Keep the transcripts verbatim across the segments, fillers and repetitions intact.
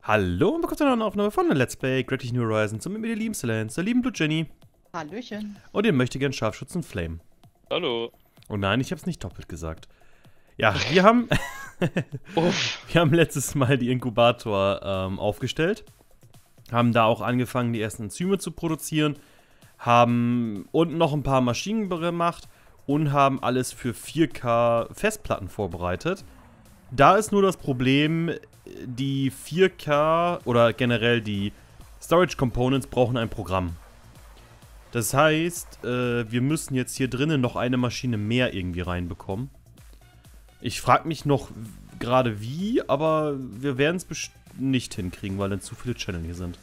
Hallo und willkommen zu einer neuen Aufnahme von Let's Play Great New Horizons und mit mir der lieben Celeste, der lieben Blue Jenny Hallöchen. und den möchte gern Scharfschützen Flame. Hallo. Oh nein, ich hab's nicht doppelt gesagt. Ja, wir haben wir haben letztes Mal die Inkubator ähm, aufgestellt, haben da auch angefangen, die ersten Enzyme zu produzieren, haben unten noch ein paar Maschinen gemacht und haben alles für vier K Festplatten vorbereitet. Da ist nur das Problem, die vier K oder generell die Storage Components brauchen ein Programm. Das heißt, äh, wir müssen jetzt hier drinnen noch eine Maschine mehr irgendwie reinbekommen. Ich frage mich noch gerade wie, aber wir werden es bestimmt nicht hinkriegen, weil dann zu viele Channel hier sind.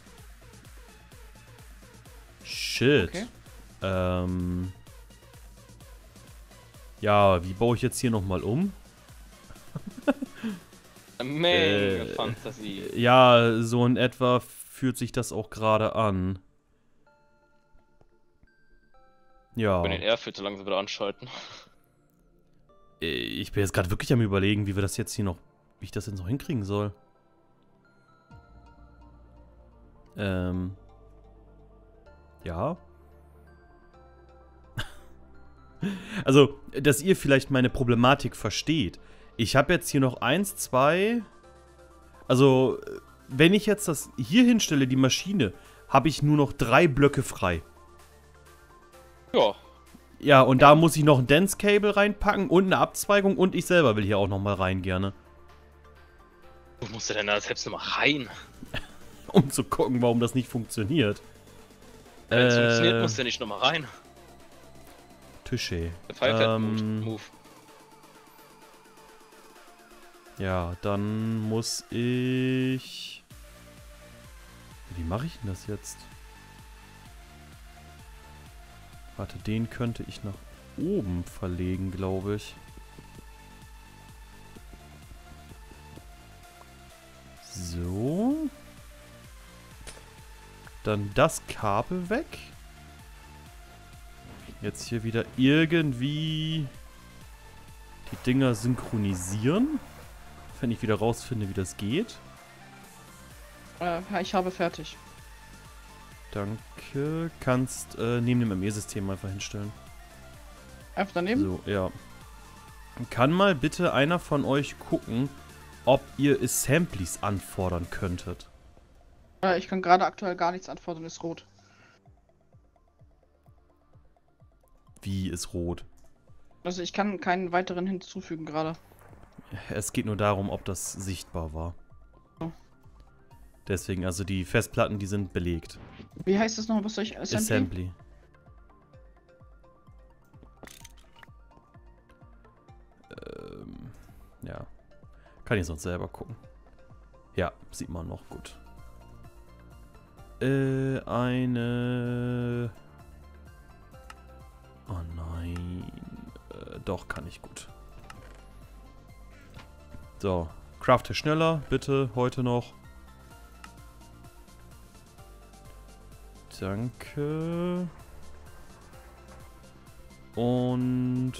Shit. Okay. Ähm. Ja, wie baue ich jetzt hier nochmal um? Eine Menge Äh, Fantasie. Ja, so in etwa fühlt sich das auch gerade an. Ja. Ich will den Airfilter langsam wieder anschalten. Äh, Ich bin jetzt gerade wirklich am Überlegen, wie wir das jetzt hier noch, wie ich das jetzt noch hinkriegen soll. Ähm. Ja. Also, dass ihr vielleicht meine Problematik versteht. Ich habe jetzt hier noch eins, zwei. Also, wenn ich jetzt das hier hinstelle, die Maschine, habe ich nur noch drei Blöcke frei. Ja. Ja, und da muss ich noch ein Dance Cable reinpacken und eine Abzweigung und ich selber will hier auch nochmal rein gerne. Wo musst du denn da selbst nochmal rein? Um zu gucken, warum das nicht funktioniert. Wenn es Äh, funktioniert, musst du ja nicht nochmal rein. Touché. Der Pfeil fährt Ähm, Move. Ja, dann muss ich... Wie mache ich denn das jetzt? Warte, den könnte ich nach oben verlegen, glaube ich. So. Dann das Kabel weg. Jetzt hier wieder irgendwie die Dinger synchronisieren. Wenn ich wieder rausfinde, wie das geht. Äh, ja, ich habe fertig. Danke. Kannst äh, neben dem M E-System einfach hinstellen. Einfach daneben? So, ja. Kann mal bitte einer von euch gucken, ob ihr Assemblies anfordern könntet. Äh, ich kann gerade aktuell gar nichts antworten, ist rot. Wie ist rot? Also ich kann keinen weiteren hinzufügen gerade. Es geht nur darum, ob das sichtbar war. Oh. Deswegen, also die Festplatten, die sind belegt. Wie heißt das noch? Was soll ich? Assembly? Assembly. Ähm, ja. Kann ich sonst selber gucken. Ja, sieht man noch gut. Äh, eine... Oh nein. Äh, doch, kann ich gut. So, crafte schneller, bitte, heute noch. Danke. Und...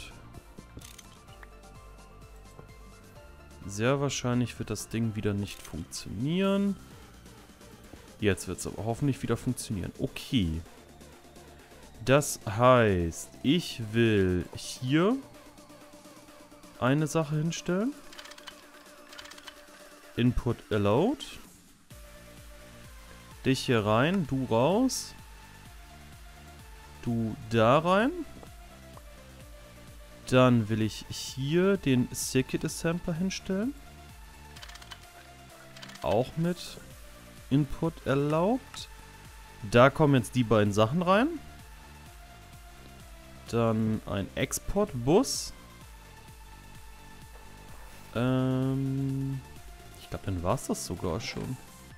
Sehr wahrscheinlich wird das Ding wieder nicht funktionieren. Jetzt wird es aber hoffentlich wieder funktionieren. Okay. Das heißt, ich will hier eine Sache hinstellen. Input allowed. Dich hier rein, du raus. Du da rein. Dann will ich hier den Circuit Assembler hinstellen. Auch mit Input erlaubt. Da kommen jetzt die beiden Sachen rein. Dann ein Export-Bus. Ähm, ich glaube, dann war es das sogar schon.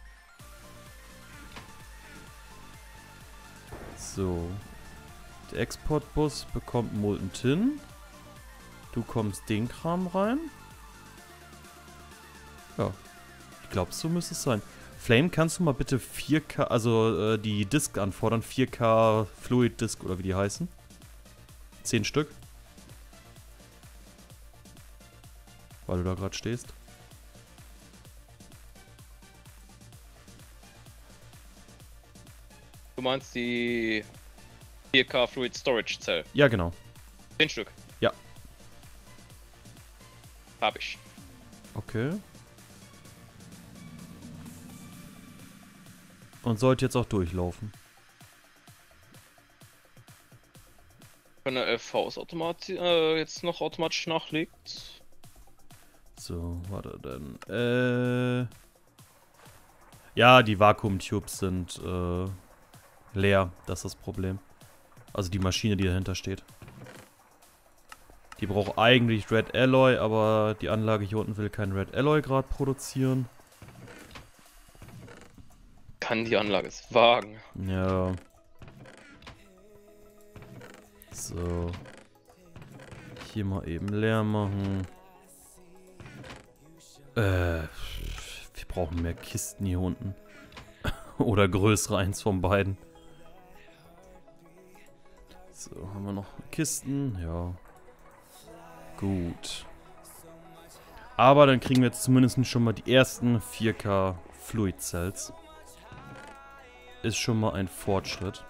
So. Der Export-Bus bekommt Molten Tin. Du kommst den Kram rein. Ja. Ich glaube, so müsste es sein. Flame, kannst du mal bitte vier K, also äh, die Disk anfordern? vier K Fluid Disk oder wie die heißen? zehn Stück. Weil du da gerade stehst. Du meinst die vier K Fluid Storage Cell? Ja, genau. zehn Stück? Ja. Hab ich. Okay. Und sollte jetzt auch durchlaufen. Wenn der F V automatisch äh, jetzt noch automatisch nachlegt. So, warte denn. Äh. Ja, die Vakuum-Tubes sind äh, leer. Das ist das Problem. Also die Maschine, die dahinter steht. Die braucht eigentlich Red Alloy, aber die Anlage hier unten will kein Red Alloy gerade produzieren. Kann die Anlage es wagen? Ja. So. Hier mal eben leer machen. Äh, wir brauchen mehr Kisten hier unten. Oder größere, eins von beiden. So, haben wir noch Kisten? Ja. Gut. Aber dann kriegen wir jetzt zumindest schon mal die ersten vier K Fluid Cells. Ist schon mal ein Fortschritt.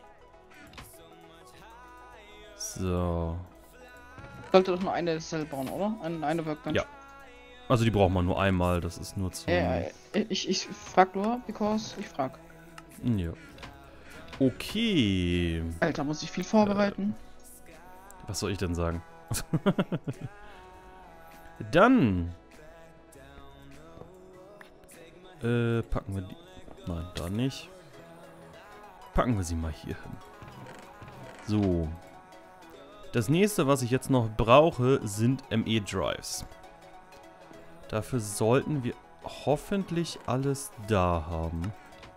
So. Sollte doch nur eine Cell bauen, oder? Eine, eine Workbench. Ja. Also die braucht man nur einmal, das ist nur zum... Ja, ja, ich, ich frag nur, because ich frag. Ja. Okay. Alter, muss ich viel vorbereiten? Was soll ich denn sagen? Dann. Äh, packen wir die... Nein, da nicht. Packen wir sie mal hier hin. So. Das nächste, was ich jetzt noch brauche, sind M E-Drives. Dafür sollten wir hoffentlich alles da haben.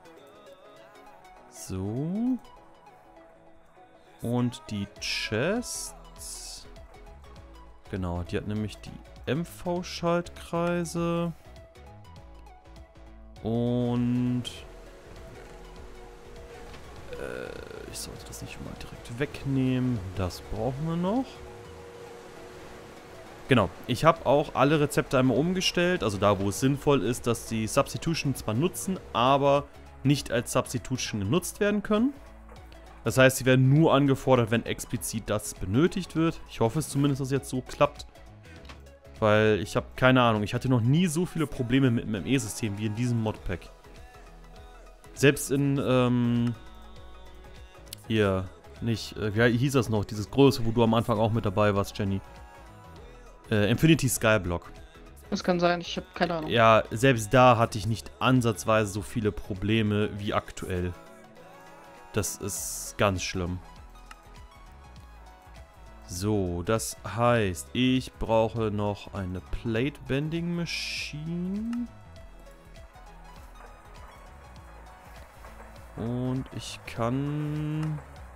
So. Und die Chests. Genau, die hat nämlich die M V-Schaltkreise. Und... Äh, ich sollte das nicht mal direkt wegnehmen. Das brauchen wir noch. Genau, ich habe auch alle Rezepte einmal umgestellt. Also da, wo es sinnvoll ist, dass die Substitution zwar nutzen, aber nicht als Substitution genutzt werden können. Das heißt, sie werden nur angefordert, wenn explizit das benötigt wird. Ich hoffe es zumindest, dass es jetzt so klappt. Weil ich habe keine Ahnung, ich hatte noch nie so viele Probleme mit dem M E-System wie in diesem Modpack. Selbst in, ähm... hier, nicht, äh, wie hieß das noch? Dieses Größe, wo du am Anfang auch mit dabei warst, Jenny. Äh, Infinity Skyblock. Das kann sein, ich habe keine Ahnung. Ja, selbst da hatte ich nicht ansatzweise so viele Probleme wie aktuell. Das ist ganz schlimm. So, das heißt, ich brauche noch eine Plate Bending Machine. Und ich kann...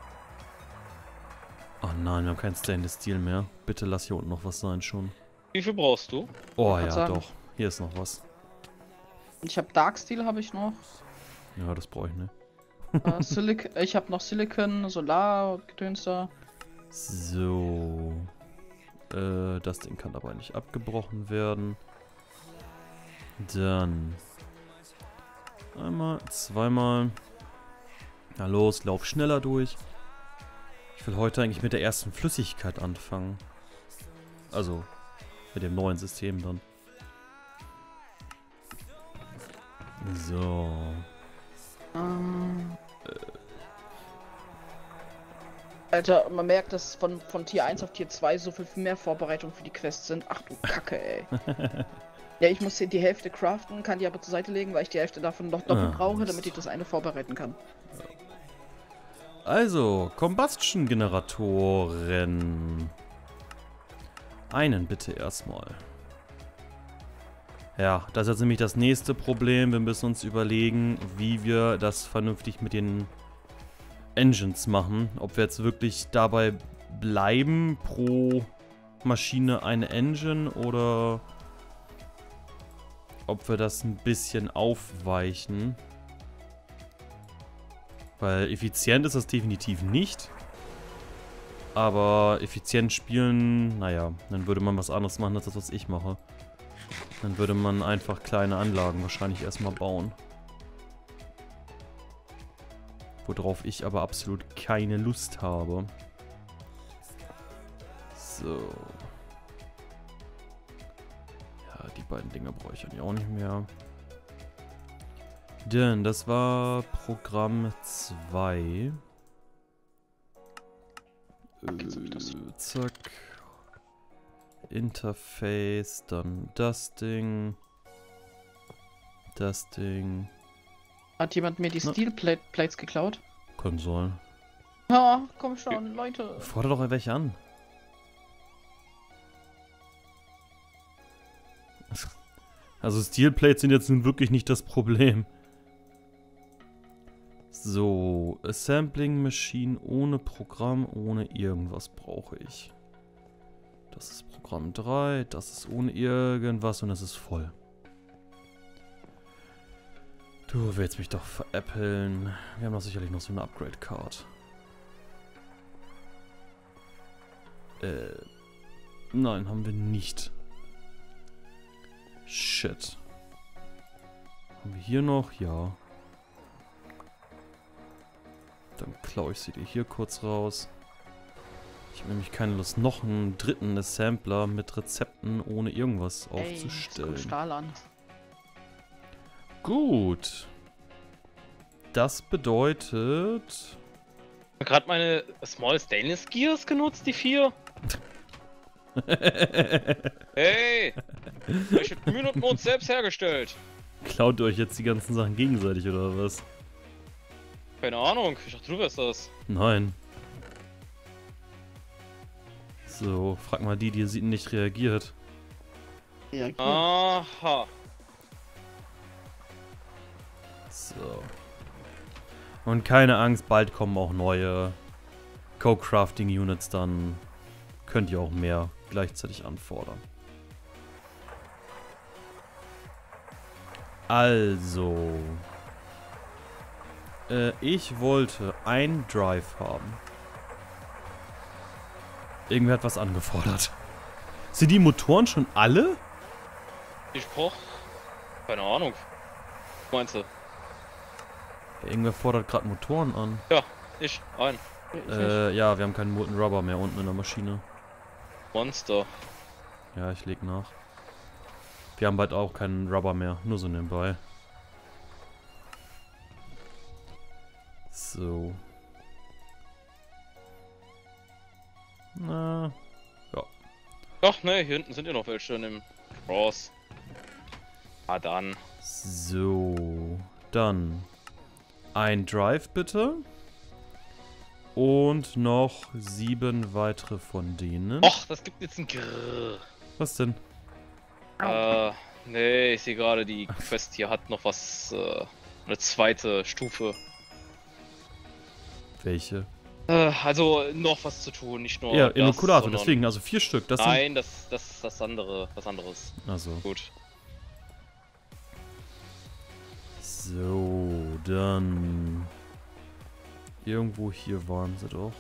Oh nein, wir haben kein Stainless Steel mehr. Bitte lass hier unten noch was sein schon. Wie viel brauchst du? Oh Ich ja, sagen. doch. Hier ist noch was. Ich habe Dark Steel habe ich noch. Ja, das brauche ich nicht. Äh, Silic ich habe noch Silicon, Solar und Gedöns da. So. Äh, das Ding kann dabei nicht abgebrochen werden. Dann. Einmal, zweimal. Na los, lauf schneller durch. Ich will heute eigentlich mit der ersten Flüssigkeit anfangen. Also, mit dem neuen System dann. So. Ähm. Alter, man merkt, dass von, von Tier eins auf Tier zwei so viel mehr Vorbereitung für die Quests sind. Ach du Kacke, ey. Ja, ich muss die Hälfte craften, kann die aber zur Seite legen, weil ich die Hälfte davon noch doppelt Ah, brauche, Mist. damit ich das eine vorbereiten kann. Also, Combustion-Generatoren. Einen bitte erstmal. Ja, das ist jetzt nämlich das nächste Problem. Wir müssen uns überlegen, wie wir das vernünftig mit den Engines machen. Ob wir jetzt wirklich dabei bleiben, pro Maschine eine Engine, oder ob wir das ein bisschen aufweichen. Weil effizient ist das definitiv nicht. Aber effizient spielen, naja, dann würde man was anderes machen als das, was ich mache. Dann würde man einfach kleine Anlagen wahrscheinlich erstmal bauen. Worauf ich aber absolut keine Lust habe. So. Ja, die beiden Dinge brauche ich eigentlich auch nicht mehr. Denn das war Programm zwei. Äh, zack. Interface, dann das Ding. Das Ding. Hat jemand mir die Steel Plate Plates geklaut? Kann sein. Ja, komm schon, Leute. Fordere doch welche an. Also Steel Plates sind jetzt nun wirklich nicht das Problem. So, Assembling Machine ohne Programm, ohne irgendwas brauche ich. Das ist Programm drei, das ist ohne irgendwas und es ist voll. Du willst mich doch veräppeln. Wir haben doch sicherlich noch so eine Upgrade-Card. Äh, nein, haben wir nicht. Shit. Haben wir hier noch? Ja. Dann klaue ich sie dir hier kurz raus. Ich habe nämlich keine Lust, noch einen dritten Assembler mit Rezepten ohne irgendwas Ey, aufzustellen. jetzt kommt Stahl an. Gut. Das bedeutet... Ich habe gerade meine Small Stainless Gears genutzt, die vier. Hey! Ich hab Minuten selbst hergestellt. Klaut ihr euch jetzt die ganzen Sachen gegenseitig oder was? Keine Ahnung, ich dachte, du wärst das. Nein. So, frag mal die, die nicht reagiert. Ja, cool. Aha. So. Und keine Angst, bald kommen auch neue Co-Crafting-Units, dann könnt ihr auch mehr gleichzeitig anfordern. Also. Äh, ich wollte ein Drive haben. Irgendwer hat was angefordert. Sind die Motoren schon alle? Ich brauch... Keine Ahnung. Was meinst du? Irgendwer fordert gerade Motoren an. Ja, ich. Ein. Äh, ja, wir haben keinen Molten Rubber mehr unten in der Maschine. Monster. Ja, ich leg nach. Wir haben bald auch keinen Rubber mehr, nur so nebenbei. So. Na, ja. Ach ne, hier hinten sind ja noch welche in dem Cross. Ah dann. So, dann ein Drive bitte. Und noch sieben weitere von denen. Och, das gibt jetzt ein Grrr. Was denn? Äh, nee, ich sehe gerade, die Quest hier hat noch was, äh, eine zweite Stufe. Welche? Äh, also noch was zu tun, nicht nur Ja, das, Inokulator, sondern- deswegen, also vier Stück. Das Nein, das, das ist das andere, was anderes. Sind, also. Gut. So, dann. Irgendwo hier waren sie doch.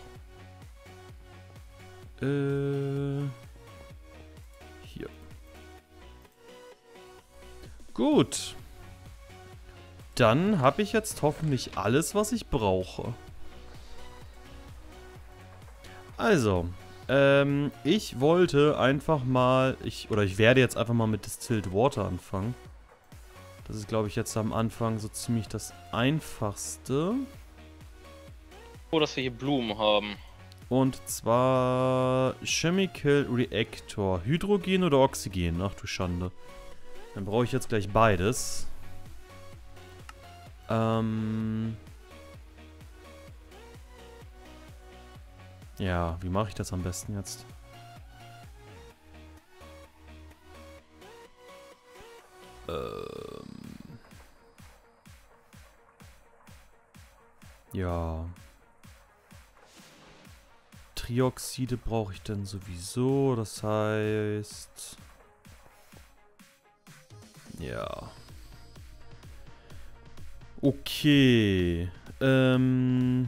Äh. Hier. Gut. Dann habe ich jetzt hoffentlich alles, was ich brauche. Also, ähm, ich wollte einfach mal, ich oder ich werde jetzt einfach mal mit Distilled Water anfangen. Das ist, glaube ich, jetzt am Anfang so ziemlich das Einfachste. Oh, dass wir hier Blumen haben. Und zwar Chemical Reactor. Hydrogen oder Oxygen? Ach du Schande. Dann brauche ich jetzt gleich beides. Ähm... Ja, wie mache ich das am besten jetzt? Ähm... Ja... Trioxide brauche ich dann sowieso, das heißt... Ja. Okay. Ähm...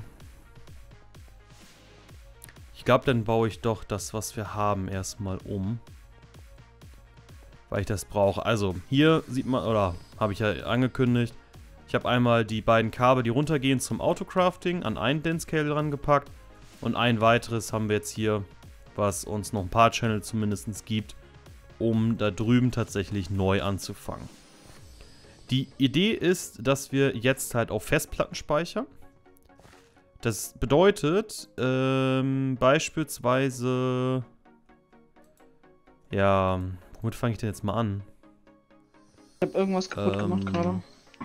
Ich glaube, dann baue ich doch das, was wir haben, erstmal um. Weil ich das brauche. Also, hier sieht man, oder habe ich ja angekündigt, Ich habe einmal die beiden Kabel, die runtergehen zum Autocrafting, an einen Dense Cable rangepackt. Und ein weiteres haben wir jetzt hier, was uns noch ein paar Channel zumindest gibt, um da drüben tatsächlich neu anzufangen. Die Idee ist, dass wir jetzt halt auf Festplatten speichern. Das bedeutet, ähm, beispielsweise, ja, womit fange ich denn jetzt mal an? Ich habe irgendwas kaputt ähm, gemacht gerade.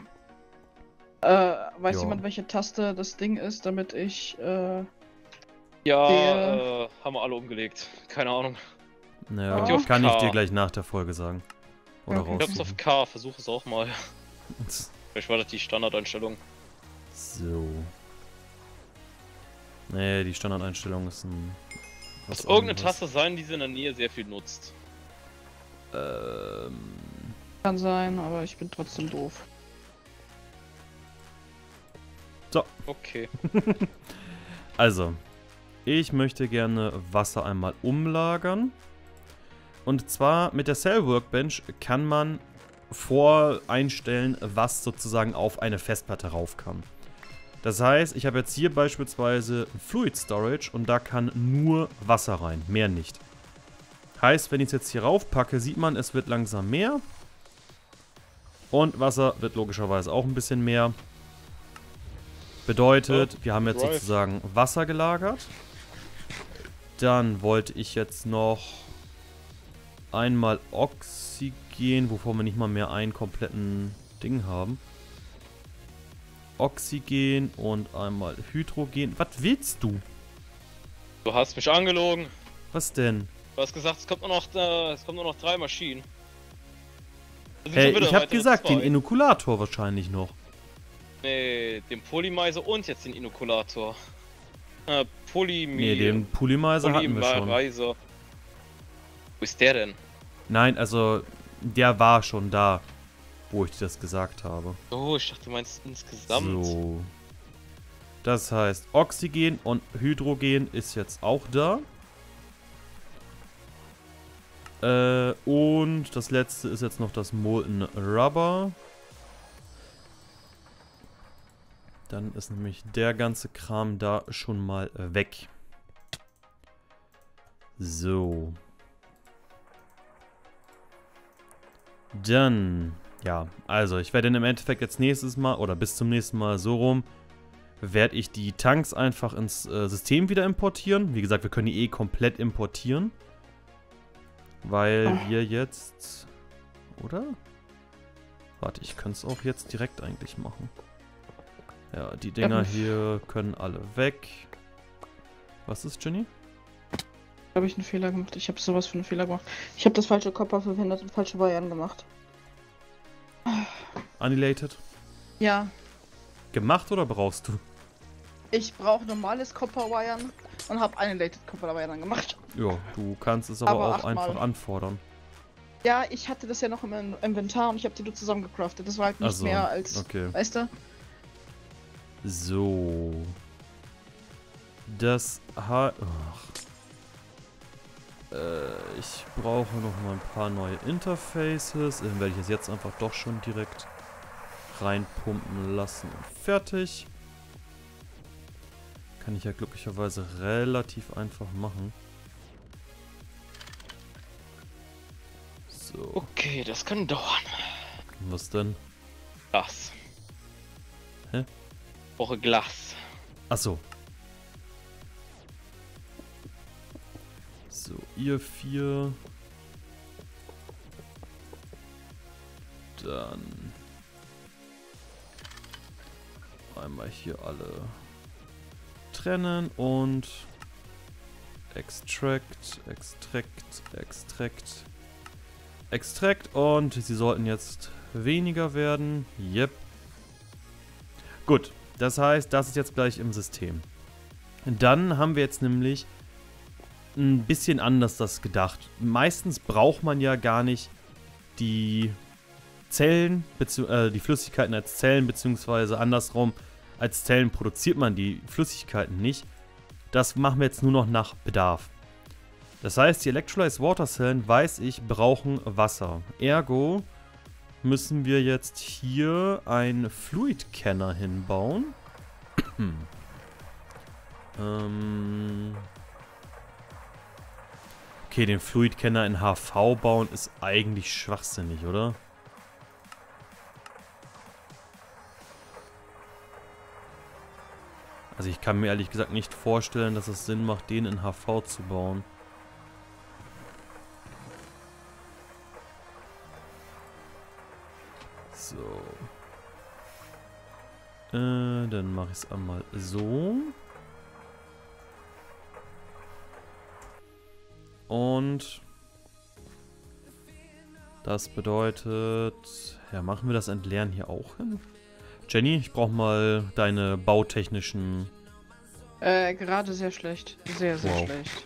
Äh, weiß ja. jemand, welche Taste das Ding ist, damit ich, äh... Ja, Der- äh, haben wir alle umgelegt. Keine Ahnung. Naja, Ja. kann ich K. dir gleich nach der Folge sagen. Oder Okay. Ich hab's auf raussuchen. K, versuch es auch mal. Vielleicht war das die Standardeinstellung. So. Nee, die Standardeinstellung ist ein... was Muss irgendeine anderes. Taste sein, die sie in der Nähe sehr viel nutzt. Ähm... Kann sein, aber ich bin trotzdem doof. Okay. Also, ich möchte gerne Wasser einmal umlagern. Und zwar mit der Cell Workbench kann man voreinstellen, was sozusagen auf eine Festplatte rauf kann. Das heißt, ich habe jetzt hier beispielsweise Fluid Storage und da kann nur Wasser rein, mehr nicht. Heißt, wenn ich es jetzt hier rauf packe, sieht man, es wird langsam mehr. Und Wasser wird logischerweise auch ein bisschen mehr. Bedeutet, wir haben jetzt Drive. sozusagen Wasser gelagert. Dann wollte ich jetzt noch einmal Oxygen, wovor wir nicht mal mehr einen kompletten Ding haben. Oxygen und einmal Hydrogen. Was willst du? Du hast mich angelogen. Was denn? Du hast gesagt, es kommt nur noch, äh, es kommt nur noch drei Maschinen. Das sind Hey, schon wieder ich habe weitere gesagt, den zwei. Inokulator wahrscheinlich noch. Nee, den Polymizer und jetzt den Inokulator. Äh, Polymi... Nee, den Polymizer hatten wir schon. Polymizer. Wo ist der denn? Nein, also der war schon da, wo ich dir das gesagt habe. Oh, ich dachte, du meinst insgesamt. So. Das heißt, Oxygen und Hydrogen ist jetzt auch da. Äh, und das letzte ist jetzt noch das Molten Rubber. Dann ist nämlich der ganze Kram da schon mal weg. So. Dann, ja, also ich werde im Endeffekt jetzt nächstes Mal oder bis zum nächsten Mal so rum, werde ich die Tanks einfach ins äh, System wieder importieren. Wie gesagt, wir können die eh komplett importieren. Weil wir jetzt, oder? Warte, ich könnte es auch jetzt direkt eigentlich machen. Ja, die Dinger hier können alle weg. Was ist, Jenny? Habe ich einen Fehler gemacht. Ich habe sowas für einen Fehler gemacht. Ich habe das falsche Copper verwendet und falsche Bayern gemacht. Annihilated? Ja, Gemacht oder brauchst du? ich brauche normales Copper-Wiren und habe Annihilated Copper-Wiren gemacht. Ja, du kannst es aber, Aber auch achtmal. einfach anfordern. Ja, ich hatte das ja noch im In- Inventar und ich habe die nur zusammengecraftet. Das war halt nicht Ach so, mehr als, okay. weißt du? So. Das hat... Ach. Äh, ich brauche noch mal ein paar neue Interfaces. Den werde ich es jetzt einfach doch schon direkt reinpumpen lassen und fertig. Kann ich ja glücklicherweise relativ einfach machen. So. Okay, das kann dauern. Was denn? Glas. Hä? Brauche Glas. Achso. So, ihr vier. Dann einmal hier alle trennen und Extract, Extract, Extract, Extract und sie sollten jetzt weniger werden. Yep. Gut, das heißt, das ist jetzt gleich im System. Dann haben wir jetzt nämlich ein bisschen anders das gedacht. Meistens braucht man ja gar nicht die Zellen, äh, die Flüssigkeiten als Zellen, beziehungsweise andersrum, als Zellen produziert man die Flüssigkeiten nicht. Das machen wir jetzt nur noch nach Bedarf. Das heißt, die Electrolyzed Water Zellen, weiß ich, brauchen Wasser. Ergo müssen wir jetzt hier einen Fluid-Canner hinbauen. ähm... Okay, den Fluid-Canner in H V bauen ist eigentlich schwachsinnig, oder? Also ich kann mir ehrlich gesagt nicht vorstellen, dass es Sinn macht, den in H V zu bauen. So. Äh, dann mache ich es einmal so. Und das bedeutet, ja, machen wir das Entleeren hier auch hin? Jenny, ich brauche mal deine bautechnischen... Äh, gerade sehr schlecht. Sehr, sehr Wow. schlecht.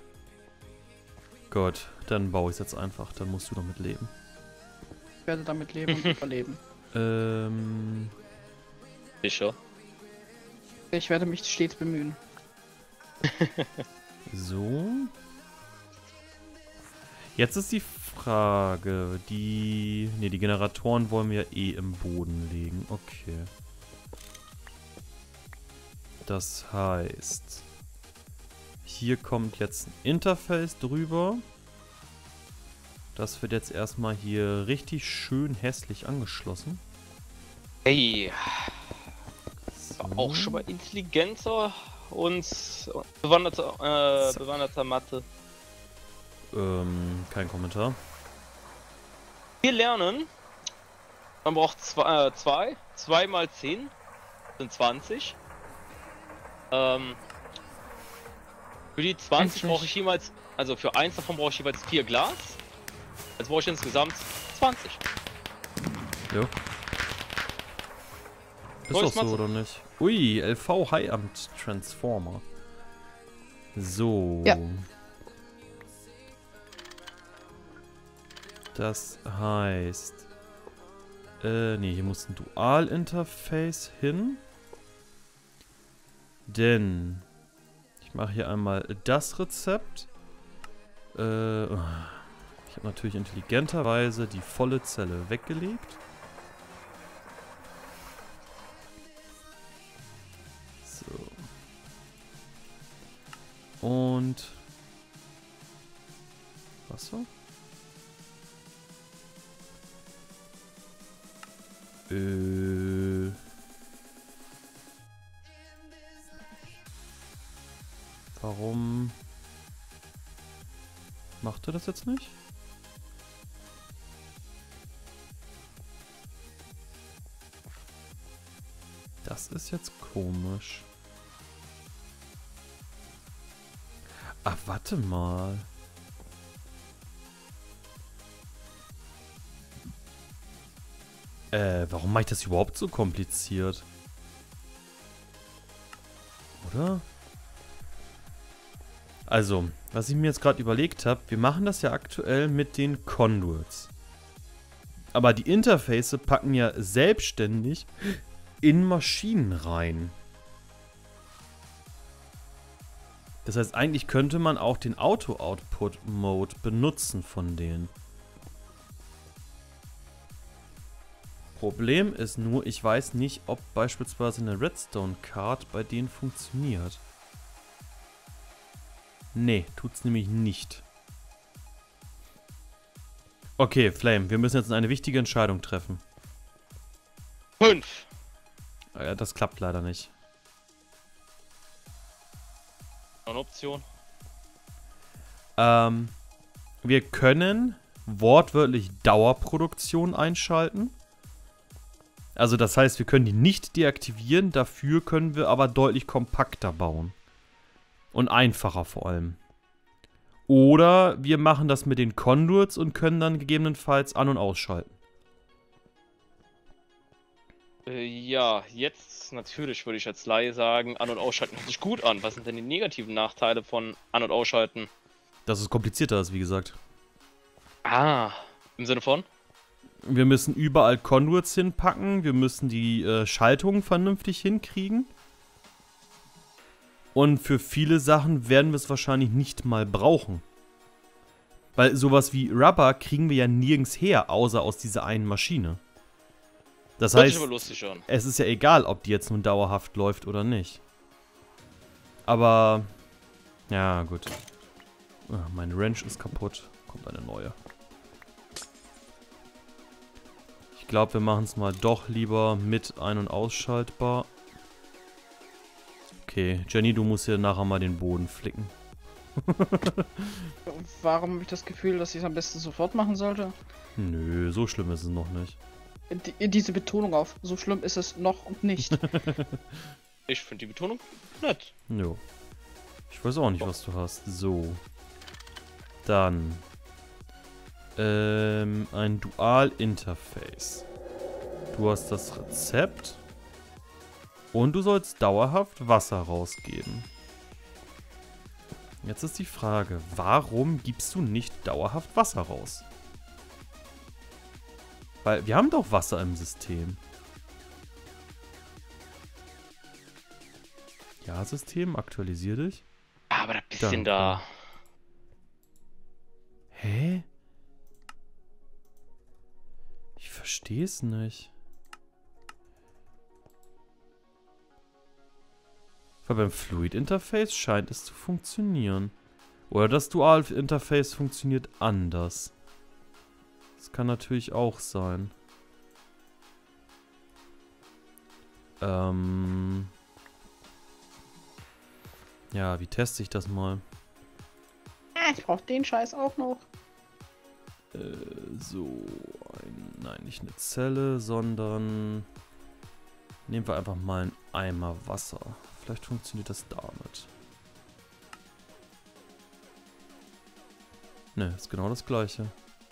Gut, dann baue ich es jetzt einfach. Dann musst du damit leben. Ich werde damit leben und überleben. Ähm... Sicher. Ich werde mich stets bemühen. So. Jetzt ist die Frage, die... Ne, die Generatoren wollen wir eh im Boden legen. Okay. Das heißt, hier kommt jetzt ein Interface drüber. Das wird jetzt erstmal hier richtig schön hässlich angeschlossen. Hey, So. auch schon mal intelligenter und bewanderter, äh, So. bewanderter Mathe. Ähm, kein Kommentar. Wir lernen, man braucht zwei, äh, zwei, zwei mal zehn sind zwanzig. Ähm, für die zwanzig Endlich. brauche ich jeweils, also für eins davon brauche ich jeweils vier Glas. Jetzt brauche ich insgesamt zwanzig. Jo. Ist Neues doch so, Mathe. oder nicht? Ui, L V High-Amt Transformer. So. Ja. Das heißt... Äh, nee, hier muss ein Dual-Interface hin. Denn... Ich mache hier einmal das Rezept. Äh, ich habe natürlich intelligenterweise die volle Zelle weggelegt. So. Und... Wasser? Äh... Warum macht er das jetzt nicht? Das ist jetzt komisch. Ach, warte mal. Äh, warum mache ich das überhaupt so kompliziert? Oder? Also, was ich mir jetzt gerade überlegt habe, wir machen das ja aktuell mit den Conduits. Aber die Interfaces packen ja selbstständig in Maschinen rein. Das heißt, eigentlich könnte man auch den Auto-Output-Mode benutzen von denen. Problem ist nur, ich weiß nicht, ob beispielsweise eine Redstone-Card bei denen funktioniert. Nee, tut's nämlich nicht. Okay, Flame, wir müssen jetzt eine wichtige Entscheidung treffen. Fünf. Ja, das klappt leider nicht. Eine Option. Ähm, wir können wortwörtlich Dauerproduktion einschalten. Also das heißt, wir können die nicht deaktivieren, dafür können wir aber deutlich kompakter bauen. Und einfacher vor allem. Oder wir machen das mit den Conduits und können dann gegebenenfalls an- und ausschalten. Äh, ja, jetzt natürlich würde ich als Laie sagen, an- und ausschalten hört sich gut an. Was sind denn die negativen Nachteile von an- und ausschalten? Dass es komplizierter ist, wie gesagt. Ah, im Sinne von? Wir müssen überall Conduits hinpacken, wir müssen die äh, Schaltungen vernünftig hinkriegen. Und für viele Sachen werden wir es wahrscheinlich nicht mal brauchen. Weil sowas wie Rubber kriegen wir ja nirgends her, außer aus dieser einen Maschine. Das heißt, aber lustig an. es ist ja egal, ob die jetzt nun dauerhaft läuft oder nicht. Aber, ja gut. Ah, meine Wrench ist kaputt. Kommt eine neue. Ich glaube, wir machen es mal doch lieber mit ein- und ausschaltbar. Okay, Jenny, du musst hier nachher mal den Boden flicken. Warum habe ich das Gefühl, dass ich es am besten sofort machen sollte? Nö, so schlimm ist es noch nicht. Die, diese Betonung auf, so schlimm ist es noch und nicht. Ich finde die Betonung nett. Jo. Ich weiß auch nicht, was du hast. So. Dann. Ähm, ein Dual-Interface. Du hast das Rezept. Und du sollst dauerhaft Wasser rausgeben. Jetzt ist die Frage, warum gibst du nicht dauerhaft Wasser raus? Weil wir haben doch Wasser im System. Ja, System, aktualisier dich. Aber das bisschen Danke. da. Hä? Ich verstehe es nicht. Weil beim Fluid-Interface scheint es zu funktionieren. Oder das Dual-Interface funktioniert anders. Das kann natürlich auch sein. Ähm... Ja, wie teste ich das mal? Ich brauche den Scheiß auch noch. Äh, so, ein, nein, nicht eine Zelle, sondern nehmen wir einfach mal einen Eimer Wasser. Vielleicht funktioniert das damit. Ne, ist genau das gleiche.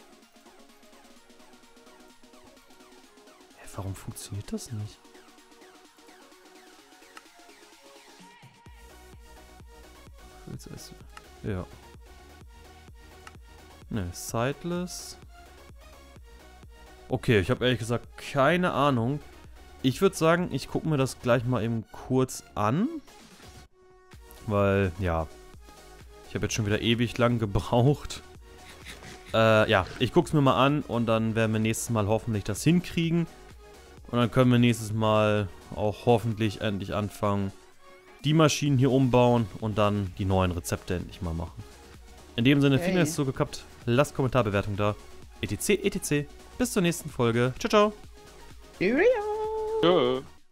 Hä, warum funktioniert das nicht? Jetzt erst, ja. Ne, Sightless. Okay, ich habe ehrlich gesagt keine Ahnung. Ich würde sagen, ich gucke mir das gleich mal eben kurz an. Weil, ja. Ich habe jetzt schon wieder ewig lang gebraucht. Äh, ja, ich gucke es mir mal an und dann werden wir nächstes Mal hoffentlich das hinkriegen. Und dann können wir nächstes Mal auch hoffentlich endlich anfangen, die Maschinen hier umbauen und dann die neuen Rezepte endlich mal machen. In dem Sinne, vielen Dank, dass es so geklappt. Lasst Kommentarbewertung da. etc, et cetera. Bis zur nächsten Folge. Ciao, ciao. Cheerio. Tschö.